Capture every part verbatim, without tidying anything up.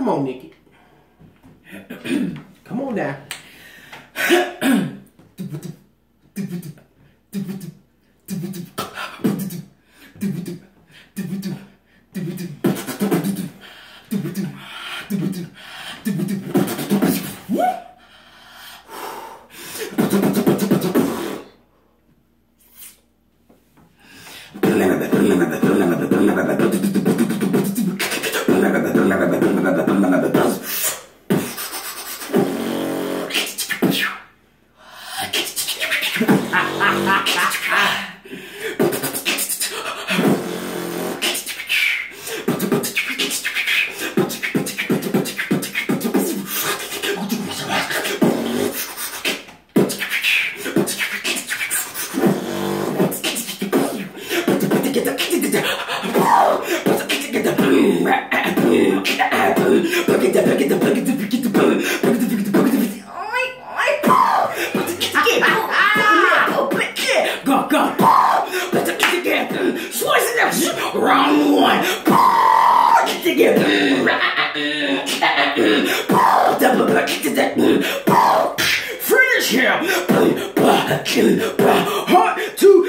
Come on, Nikki. Come on now. Round one. Finish him. Hot two.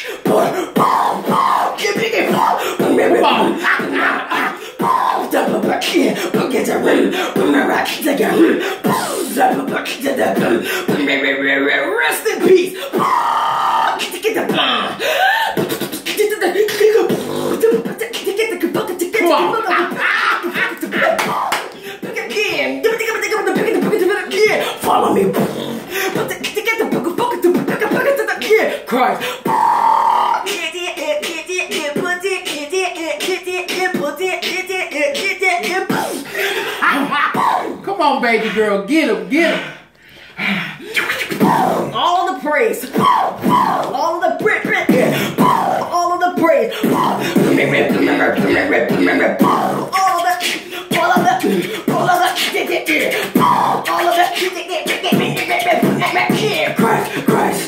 Rest in peace. Follow me. Christ. Come on, baby girl. Get him. Get him. All of the praise. All of the praise. All of the praise. All of the. All of the. All of the. All of the. Christ. Christ.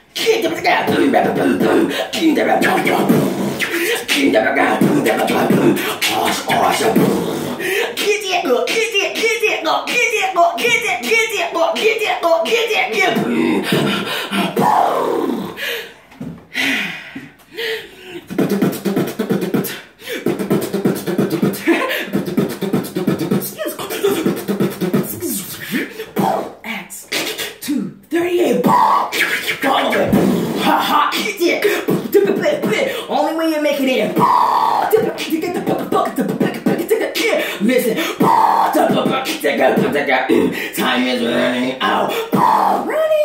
Acts two thirty-eight. Only way you make it in. Listen. Time is running out. Running